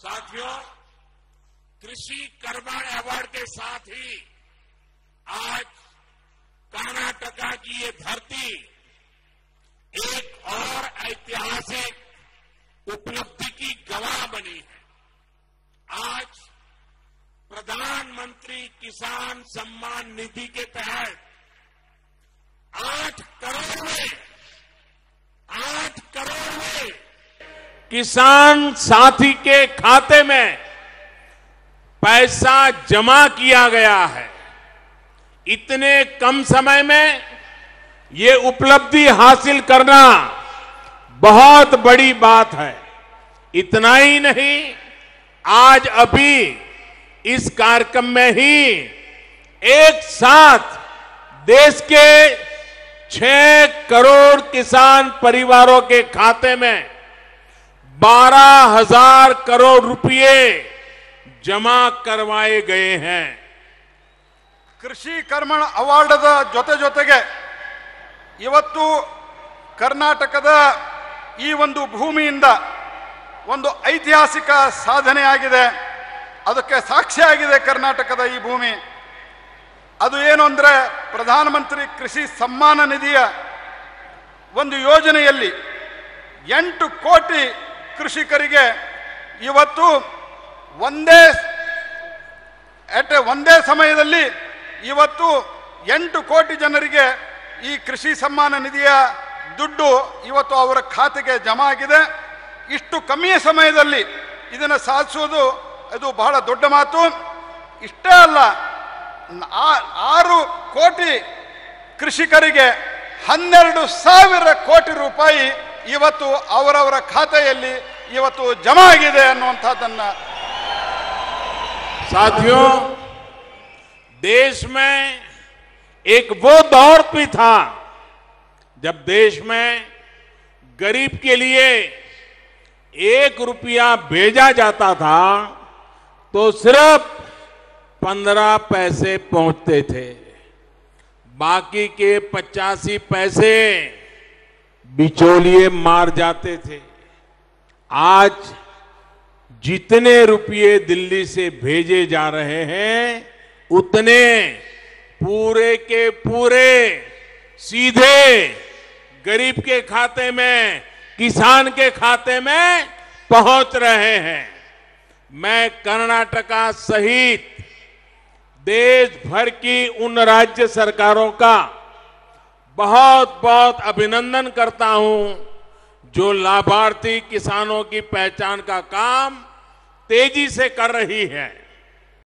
साथियों, कृषि कर्मण अवार्ड के साथ ही आज कर्नाटका की ये धरती एक और ऐतिहासिक उपलब्धि की गवाह बनी है। आज प्रधानमंत्री किसान सम्मान निधि के तहत 8 करोड़ में किसान साथी के खाते में पैसा जमा किया गया है। इतने कम समय में ये उपलब्धि हासिल करना बहुत बड़ी बात है। इतना ही नहीं, आज अभी इस कार्यक्रम में ही एक साथ देश के 6 करोड़ किसान परिवारों के खाते में 12,000 करोड़ रुपए जमा करवाए गए हैं। ಕೃಷಿ ಕರ್ಮಣ ಅವಾರ್ಡದ ಜೊತೆಗೆ ಇವತ್ತು ಕರ್ನಾಟಕದ ಈ ಒಂದು ಭೂಮಿಯಿಂದ ಒಂದು ಐತಿಹಾಸಿಕ ಸಾಧನೆ ಆಗಿದೆ। ಅದಕ್ಕೆ ಸಾಕ್ಷಿಯಾಗಿದೆ ಕರ್ನಾಟಕದ ಈ ಭೂಮಿ। ಅದು ಏನು ಅಂದ್ರೆ ಪ್ರಧಾನಮಂತ್ರಿ ಕೃಷಿ ಸಮ್ಮಾನ ನಿಧಿಯ ಒಂದು ಯೋಜನೆಯಲ್ಲಿ 8 ಕೋಟಿ ಕೃಷಿಕರಿಗೆ ಇವತ್ತು ಒಂದೇ ಸಮಯದಲ್ಲಿ ಇವತ್ತು 8 ಕೋಟಿ ಜನರಿಗೆ ಈ ಕೃಷಿ ಸಮ್ಮಾನ ನಿಧಿಯ ದುಡ್ಡು ಇವತ್ತು ಅವರ ಖಾತೆಗೆ ಜಮಾ ಆಗಿದೆ। ಇಷ್ಟು ಕಮ್ಮಿ ಸಮಯದಲ್ಲಿ ಇದನ್ನು ಸಾಧಿಸುವುದು ಅದು ಬಹಳ ದೊಡ್ಡ ಮಾತು। ಇಷ್ಟೇ ಅಲ್ಲ, 6 ಕೋಟಿ ಕೃಷಿಕರಿಗೆ 12,000 ಕೋಟಿ ರೂಪಾಯಿ ಇವತ್ತು ಅವರವರ ಖಾತೆಯಲ್ಲಿ ಇವತ್ತು ಜಮಾ ಆಗಿದೆ ಅನ್ನುವಂಥದ್ದನ್ನ साथियों, देश में एक वो दौर भी था जब देश में गरीब के लिए 1 रुपया भेजा जाता था तो सिर्फ 15 पैसे पहुंचते थे, बाकी के 85 पैसे बिचौलिए मार जाते थे। आज जितने रुपये दिल्ली से भेजे जा रहे हैं उतने पूरे के पूरे सीधे गरीब के खाते में, किसान के खाते में पहुंच रहे हैं। मैं कर्नाटका सहित देश भर की उन राज्य सरकारों का बहुत बहुत अभिनंदन करता हूं जो लाभार्थी किसानों की पहचान का काम तेजी से कर रही है।